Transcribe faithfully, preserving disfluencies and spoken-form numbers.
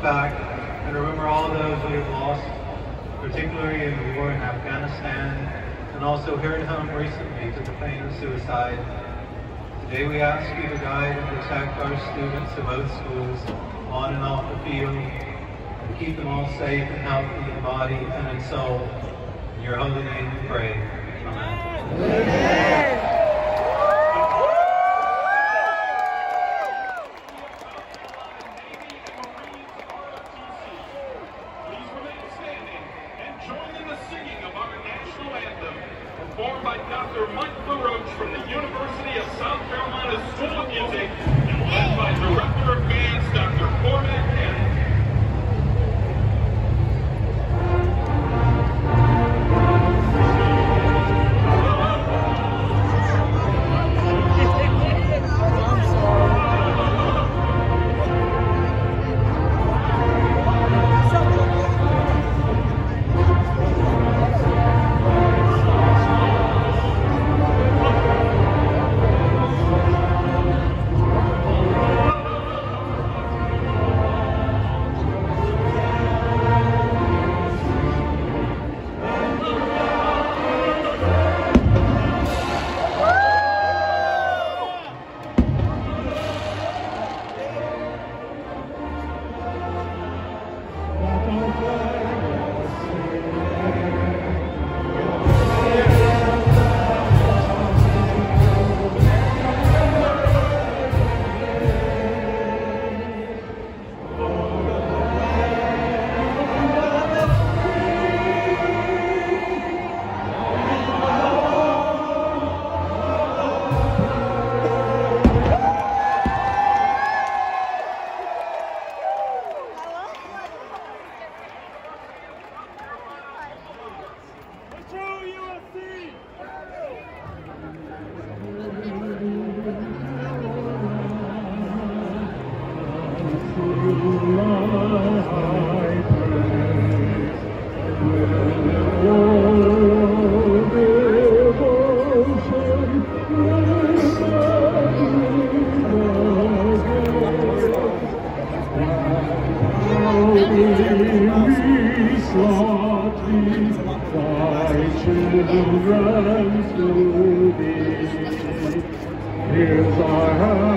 back and remember all those we have lost, particularly in the war in Afghanistan, and also here at home recently to the pain of suicide. Today we ask you to guide and protect our students in both schools, on and off the field, and keep them all safe and healthy in body and in soul. In your holy name we pray. Amen. Amen. Performed by Doctor Mike LaRoche from the University of South Carolina School of Music and led by Director of Bands, Doctor Cormac Cannon. Here's our